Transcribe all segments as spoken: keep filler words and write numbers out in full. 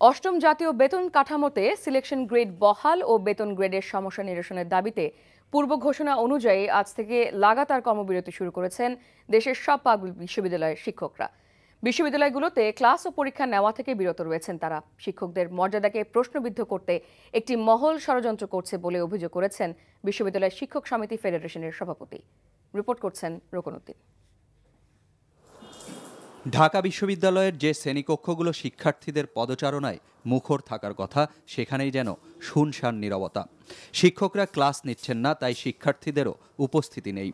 অষ্টম জাতীয় বেতন কাঠামোতে সিলেকশন গ্রেড বহাল ও বেতন গ্রেডের সমস্যা নিরসনের দাবিতে পূর্ব ঘোষণা অনুযায়ী আজ থেকে লাগাতার কর্মবিরতি শুরু করেছেন দেশের সব পাবলিক বিশ্ববিদ্যালয়ের শিক্ষকরা। বিশ্ববিদ্যালয়গুলোতে ক্লাস ও পরীক্ষা নেওয়া থেকে বিরত রয়েছেন তারা। শিক্ষকদের মর্যাদাকে প্রশ্নবিদ্ধ করতে একটি মহল ষড়যন্ত্র করছে বলে অভিযোগ করেছেন বিশ্ববিদ্যালয় শিক্ষক সমিতি ফেডারেশনের সভাপতি। রিপোর্ট করছেন রোকনউদ্দিন। ঢাকা বিশ্ববিদ্যালয়ের যে শ্রেণীকক্ষগুলো শিক্ষার্থীদের পদচারণায় মুখর থাকার কথা, সেখানেই যেন শুনশান নীরবতা। শিক্ষকরা ক্লাস নিচ্ছেন না, তাই শিক্ষার্থীদেরও উপস্থিতি নেই।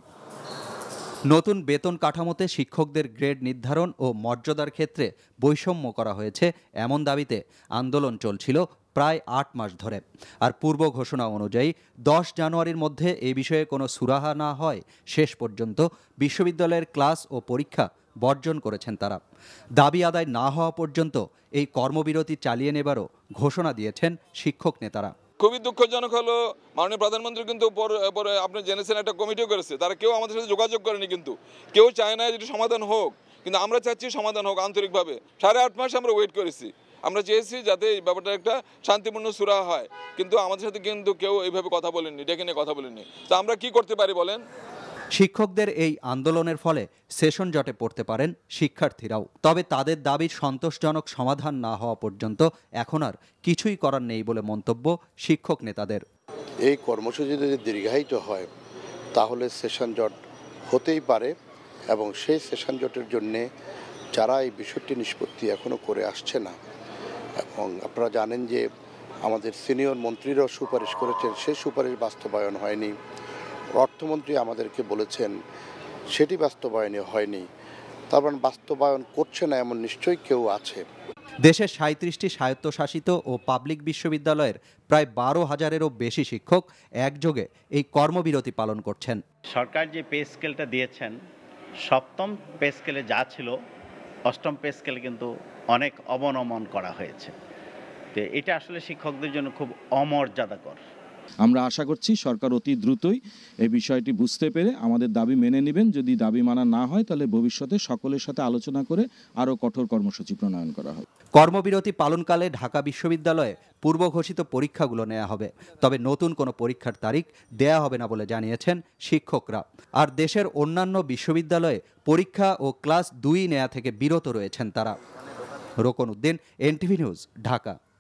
নতুন বেতন কাঠামোতে শিক্ষকদের গ্রেড নির্ধারণ ও মর্যাদার ক্ষেত্রে বৈষম্য করা হয়েছে এমন দাবিতে আন্দোলন চলছিল প্রায় আট মাস ধরে। আর পূর্ব ঘোষণা অনুযায়ী দশ জানুয়ারির মধ্যে এই বিষয়ে কোনো সুরাহা না হয় শেষ পর্যন্ত বিশ্ববিদ্যালয়ের ক্লাস ও পরীক্ষা বর্জন করেছেন তারা। দাবি আদায় না হওয়া পর্যন্ত এই কর্মবিরতি চালিয়ে নেবারও ঘোষণা দিয়েছেন শিক্ষক নেতারা। খুবই দুঃখজনক হলো, মাননীয় প্রধানমন্ত্রী কিন্তু পরে আপনি জেনেছেন একটা কমিটিও করেছে, তারা কেউ আমাদের সাথে যোগাযোগ করেনি, কিন্তু কেউ চায় না যেটি সমাধান হোক, কিন্তু আমরা চাচ্ছি সমাধান হোক আন্তরিকভাবে। সাড়ে আট মাস আমরা ওয়েট করেছি, আমরা চেয়েছি যাতে এই ব্যাপারটা একটা শান্তিপূর্ণ সুরাহা হয়, কিন্তু আমাদের সাথে কিন্তু কেউ এইভাবে কথা বলেননি, ডেকে নিয়ে কথা বলেননি। তো আমরা কি করতে পারি বলেন? শিক্ষকদের এই আন্দোলনের ফলে সেশন জটে পড়তে পারেন শিক্ষার্থীরাও। তবে তাদের দাবির সন্তোষজনক সমাধান না হওয়া পর্যন্ত এখন আর কিছুই করার নেই বলে মন্তব্য শিক্ষক নেতাদের। এই কর্মসূচি যদি দীর্ঘায়িত হয় তাহলে সেশন জট হতেই পারে, এবং সেই সেশন জটের জন্যে যারা এই বিষয়টি নিষ্পত্তি এখনও করে আসছে না, এবং আপনারা জানেন যে আমাদের সিনিয়র মন্ত্রীরাও সুপারিশ করেছেন, সেই সুপারিশ বাস্তবায়ন হয়নি। অর্থমন্ত্রী আমাদেরকে বলেছেন সেটি বাস্তবায়নে হয়নি। তারপর বাস্তবায়ন করছে না এমন নিশ্চয়ই কেউ আছে। দেশের সাঁত্রিশটি স্বায়ত্তশাসিত ও পাবলিক বিশ্ববিদ্যালয়ের প্রায় বারো হাজারেরও বেশি শিক্ষক একযোগে এই কর্মবিরতি পালন করছেন। সরকার যে পে স্কেলটা দিয়েছেন, সপ্তম পে স্কেলে যা ছিল অষ্টম পে স্কেলে কিন্তু অনেক অবনমন করা হয়েছে। তো এটা আসলে শিক্ষকদের জন্য খুব অমর্যাদাকর। আমরা আশা করছি সরকার অতি দ্রুতই এই বিষয়টি বুঝতে পেরে আমাদের দাবি মেনে নেবেন। যদি দাবি মানা না হয় তাহলে ভবিষ্যতে সকলের সাথে আলোচনা করে আরও কঠোর কর্মসূচি প্রণয়ন করা হবে। কর্মবিরতি পালনকালে ঢাকা বিশ্ববিদ্যালয়ে পূর্ব ঘোষিত পরীক্ষাগুলো নেওয়া হবে, তবে নতুন কোনো পরীক্ষার তারিখ দেয়া হবে না বলে জানিয়েছেন শিক্ষকরা। আর দেশের অন্যান্য বিশ্ববিদ্যালয়ে পরীক্ষা ও ক্লাস দুই নেওয়া থেকে বিরত রয়েছেন তারা। Rokonuddin, NTV news, Dhaka.